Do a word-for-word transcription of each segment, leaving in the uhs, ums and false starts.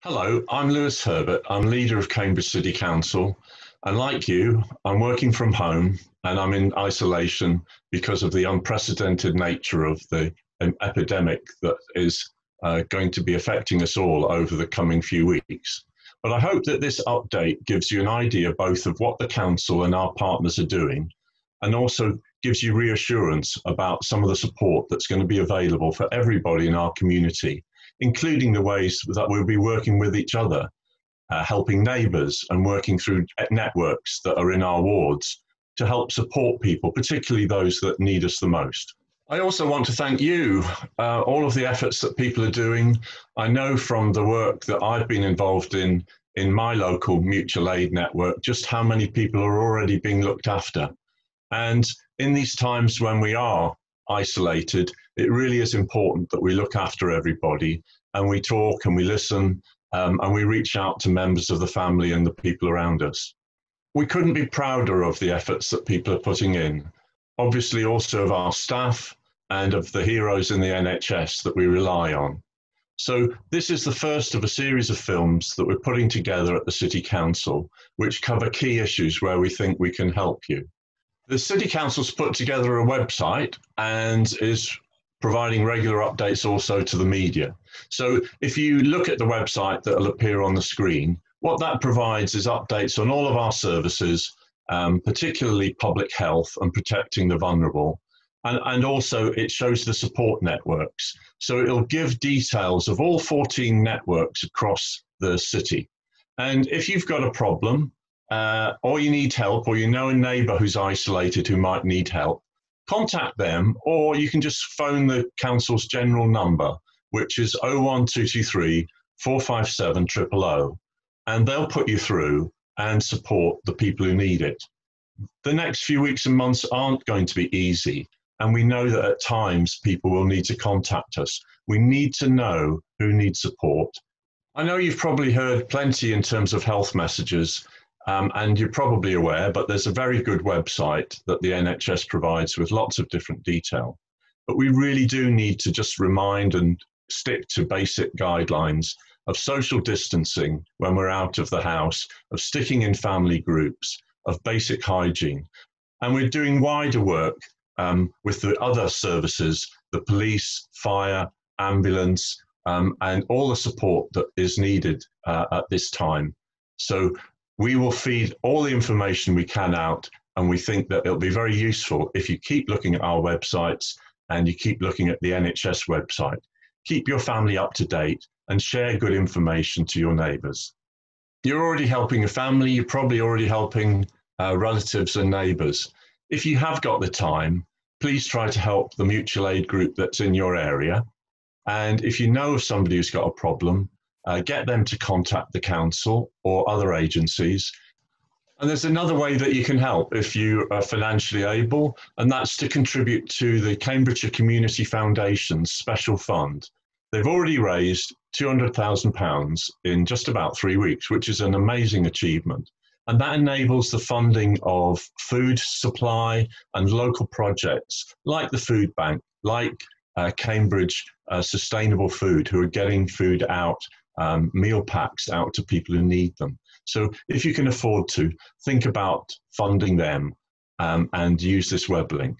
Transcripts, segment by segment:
Hello, I'm Lewis Herbert. I'm leader of Cambridge City Council. And like you, I'm working from home and I'm in isolation because of the unprecedented nature of the um, epidemic that is uh, going to be affecting us all over the coming few weeks. But I hope that this update gives you an idea both of what the council and our partners are doing, and also gives you reassurance about some of the support that's going to be available for everybody in our community, including the ways that we'll be working with each other, uh, helping neighbours and working through networks that are in our wards to help support people, particularly those that need us the most. I also want to thank you, uh, all of the efforts that people are doing. I know from the work that I've been involved in, in my local mutual aid network, just how many people are already being looked after. And in these times when we are isolated, it really is important that we look after everybody and we talk and we listen um, and we reach out to members of the family and the people around us. We couldn't be prouder of the efforts that people are putting in. Obviously also of our staff and of the heroes in the N H S that we rely on. So this is the first of a series of films that we're putting together at the City Council, which cover key issues where we think we can help you. The City Council's put together a website and is providing regular updates also to the media. So if you look at the website that will appear on the screen, what that provides is updates on all of our services, um, particularly public health and protecting the vulnerable. And, and also it shows the support networks. So it'll give details of all fourteen networks across the city. And if you've got a problem, uh, or you need help, or you know a neighbour who's isolated who might need help, contact them, or you can just phone the council's general number, which is oh one two two three, four five seven, zero zero zero, and they'll put you through and support the people who need it. The next few weeks and months aren't going to be easy, and we know that at times people will need to contact us. We need to know who needs support. I know you've probably heard plenty in terms of health messages, Um, and you're probably aware, but there's a very good website that the N H S provides with lots of different detail. But we really do need to just remind and stick to basic guidelines of social distancing when we're out of the house, of sticking in family groups, of basic hygiene. And we're doing wider work um, with the other services, the police, fire, ambulance, um, and all the support that is needed uh, at this time. So we will feed all the information we can out, and we think that it'll be very useful if you keep looking at our websites and you keep looking at the N H S website. Keep your family up to date and share good information to your neighbours. You're already helping your family, you're probably already helping uh, relatives and neighbours. If you have got the time, please try to help the mutual aid group that's in your area. And if you know of somebody who's got a problem, Uh, get them to contact the council or other agencies. And there's another way that you can help if you are financially able, and that's to contribute to the Cambridgeshire Community Foundation's special fund. They've already raised two hundred thousand pounds in just about three weeks, which is an amazing achievement. And that enables the funding of food supply and local projects like the food bank, like uh, Cambridge uh, Sustainable Food, who are getting food out, Um, meal packs out to people who need them. So if you can afford to, think about funding them um, and use this web link.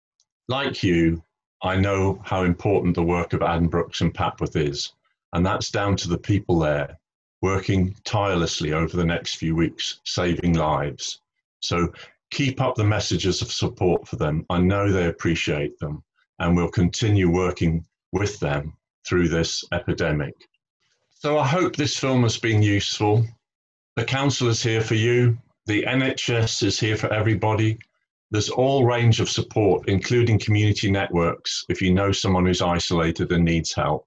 Like you, I know how important the work of Addenbrooke's and Papworth is, and that's down to the people there working tirelessly over the next few weeks, saving lives. So keep up the messages of support for them. I know they appreciate them, and we'll continue working with them through this epidemic. So I hope this film has been useful. The council is here for you. The N H S is here for everybody. There's all range of support, including community networks, if you know someone who's isolated and needs help.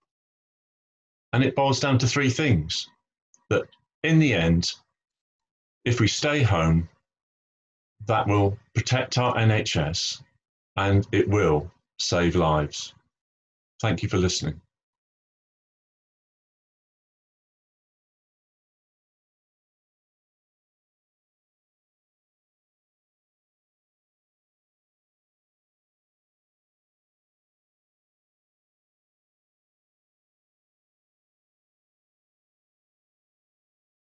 And it boils down to three things. That in the end, if we stay home, that will protect our N H S and it will save lives. Thank you for listening.